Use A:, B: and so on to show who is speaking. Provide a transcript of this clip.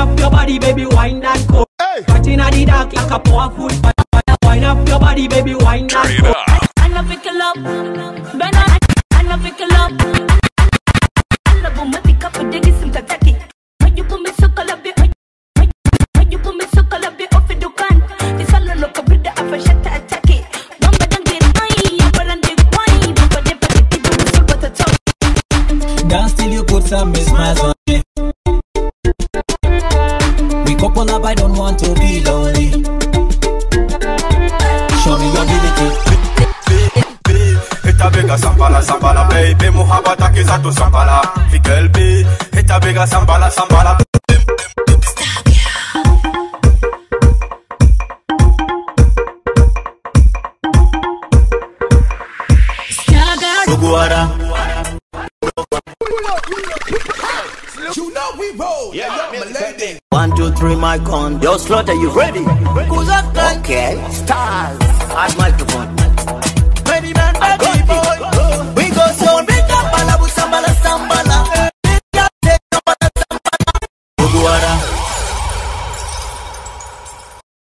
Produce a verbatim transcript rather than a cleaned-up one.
A: up your body, baby, wine that go. Catching at the dark like a powerful fire. Wine up your body, baby, wine that go.
B: I love pick it up, Ben I love pick it up. I love when we pick up a diggy sim tataki. When you put me so color be, when you put me so color be off the dukan. This all look a bit the after shut to attack it. One bad and get high, but and they wine, but they put it to the soul but the top.
C: Dance till you put some mismatch on me. We couple up, I don't want to be lonely. Show me your ability.
D: Ita bega sambala sambala baby muhabata kizatu sambala fikelbi ita bega sambala sambala Suguara.
E: You know we roll, yeah, yeah, my lady.
F: One, two, three, mic on. Yo, Slaughter, you ready? Okay, stars. Hot microphone.